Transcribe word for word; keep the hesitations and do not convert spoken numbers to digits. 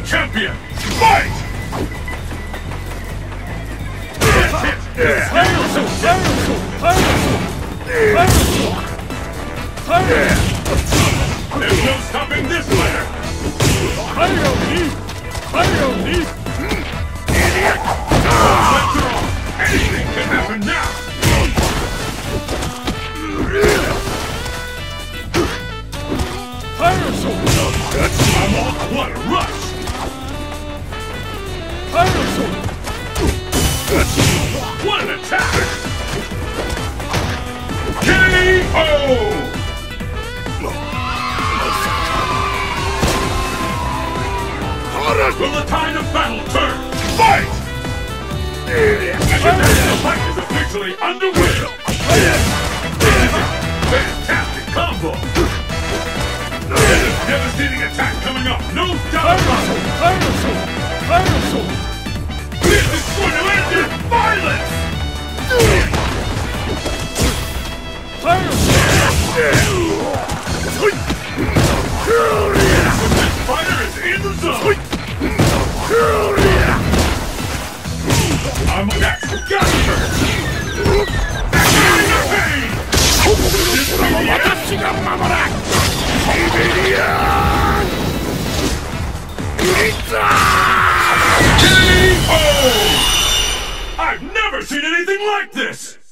champion! Fight! This hit is There's no stopping this ladder! Idiot! Lights are off! Anything can happen now! I'm on what a rush! What an attack! K O! Will the tide of battle turn? Fight! And the fight is officially underway! Fantastic combo! Devastating attack coming up, no doubt about it! This is going to end in violence! This fighter is in the zone! I'm next! Got her! Activating the pain! This will be the K O! I've never seen anything like this!